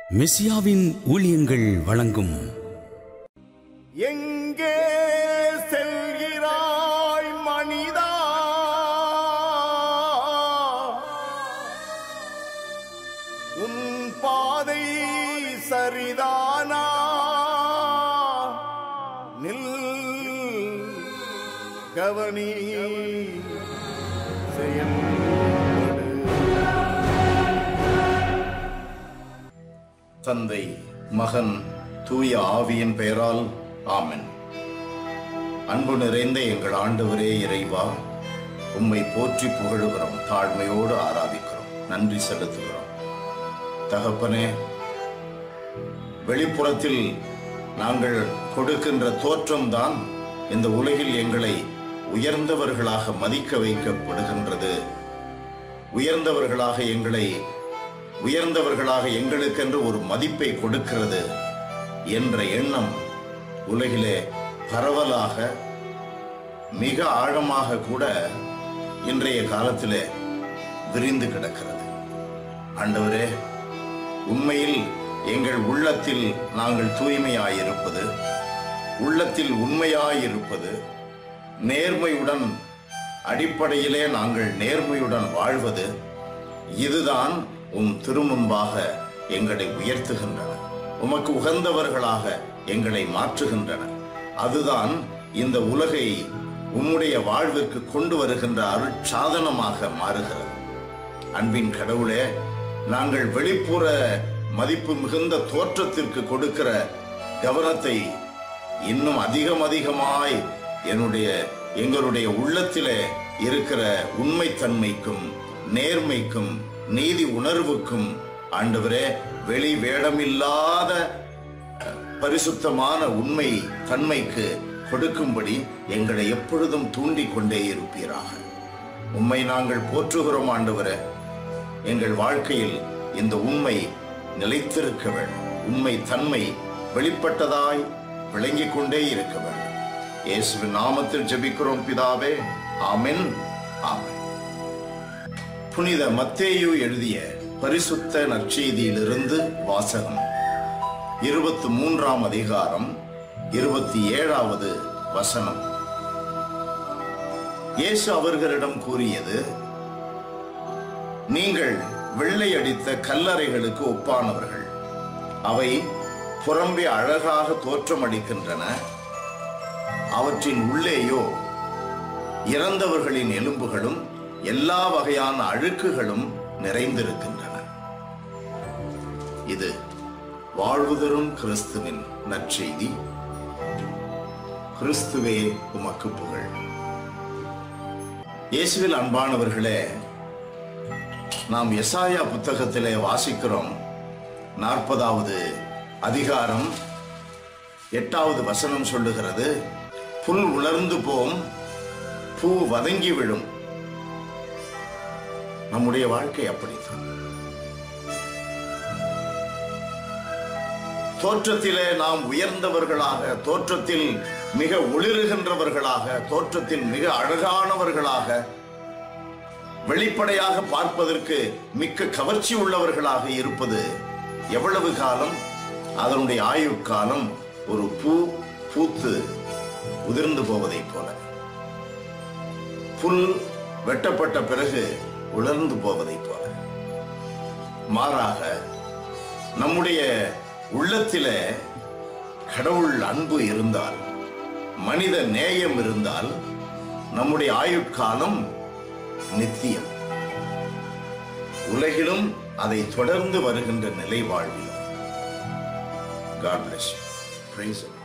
மெசியாவின் ஊழியங்கள் வழங்கும் எங்கே செல்கிறாய் மனிதா, உன் பாதை சரிதானா, நில் கவனி செயல்படு. தந்தை, மகன், தூய ஆவியின் பெயரால் ஆமென். அன்பு நிறைந்த எங்கள் ஆண்டவரே இறைவா, உம்மை போற்றி புகழுகிறோம், தாழ்மையோடு ஆராதிக்கிறோம், நன்றி செலுத்துகிறோம். தகப்பனே, வெளிப்புறத்தில் நாங்கள் கொடுக்கின்ற தோற்றம்தான் இந்த உலகில் எங்களை உயர்ந்தவர்களாக மதிக்க வைக்கப்படுகின்றது. உயர்ந்தவர்களாக எங்களுக்கென்று ஒரு மதிப்பை கொடுக்கிறது என்ற எண்ணம் உலகிலே பரவலாக மிக ஆழமாக கூட இன்றைய காலத்திலே விரிந்து கிடக்கிறது. ஆண்டவரே, உண்மையில் எங்கள் உள்ளத்தில் நாங்கள் தூய்மையாயிருப்பது, உள்ளத்தில் உண்மையாயிருப்பது, நேர்மையுடன் அடிப்படையிலே நாங்கள் நேர்மையுடன் வாழ்வது, இதுதான் உம் திருமுன்பாக எங்களை உயர்த்துகின்றன, உமக்கு உகந்தவர்களாக எங்களை மாற்றுகின்றன. அதுதான் இந்த உலகை உம்முடைய வாழ்விற்கு கொண்டு வருகின்ற அருட்சாதனமாக மாறுகிறது. அன்பின் கடவுளே, நாங்கள் வெளிப்புற மதிப்பு மிகுந்த தோற்றத்திற்கு கொடுக்கிற கவனத்தை இன்னும் அதிகமாய் எங்களுடைய உள்ளத்திலே இருக்கிற உண்மைத்தன்மைக்கும் நேர்மைக்கும் நீதி உணர்வுக்கும், ஆண்டவரே, வெளி வேடமில்லாத பரிசுத்தமான உண்மை தன்மைக்கு கொடுக்கும்படி எங்களை எப்பொழுதும் தூண்டிக் கொண்டே இருப்பீராக. உம்மை நாங்கள் போற்றுகிறோம் ஆண்டவரே. எங்கள் வாழ்க்கையில் இந்த உண்மை நிலைத்திருக்க வேண்டும், உண்மை தன்மை வெளிப்பட்டதாய் விளங்கிக் கொண்டே இருக்க வேண்டும். இயேசுவின் நாமத்தில் ஜெபிக்கிறோம் பிதாவே, ஆமென், ஆமென். புனித மத்தேயு எழுதிய பரிசுத்த நற்செய்தியிலிருந்து வாசகம். 23ஆம் அதிகாரம் 27வது வசனம். இயேசு அவர்களிடம் கூறியது, நீங்கள் வெள்ளை அடித்த கல்லறைகளுக்கு ஒப்பானவர்கள். அவை புறம்பே அழகாக தோற்றமளிக்கின்றன, அவற்றின் உள்ளேயோ இறந்தவர்களின் எலும்புகளும் எல்லா வகையான அழுக்குகளும் நிறைந்திருக்கின்றன. இது வாழ்வு தரும் கிறிஸ்துவின் நற்செய்தி. கிறிஸ்துவே உமக்கு புகழ். இயேசுவில் அன்பானவர்களே, நாம் எசாயா புத்தகத்திலே வாசிக்கிறோம். 40வது அதிகாரம் 8வது வசனம் சொல்லுகிறது, புல் உலர்ந்து போம், பூ வதங்கி விழும். நம்முடைய வாழ்க்கை அப்படித்தான். தோற்றத்திலே நாம் உயர்ந்தவர்களாக, தோற்றத்தில் மிக ஒளிருகின்றவர்களாக, தோற்றத்தில் மிக அழகானவர்களாக, வெளிப்படையாக பார்ப்பதற்கு மிக்க கவர்ச்சி உள்ளவர்களாக இருப்பது எவ்வளவு காலம்? அதனுடைய ஆயுட்காலம் ஒரு பூ பூத்து உதிர்ந்து போவதைப் போல, புல் வெட்டப்பட்ட பிறகு உலர்ந்து போவதைப் போல. மாறாக நம்முடைய உள்ளத்திலே கடவுள் அன்பு இருந்தால், மனித நேயம் இருந்தால், நம்முடைய ஆயுட்காலம் நித்தியம். உலகிலும் அதை தொடர்ந்து வருகின்ற நிலை வாழ்வில். God bless you. Praise the Lord.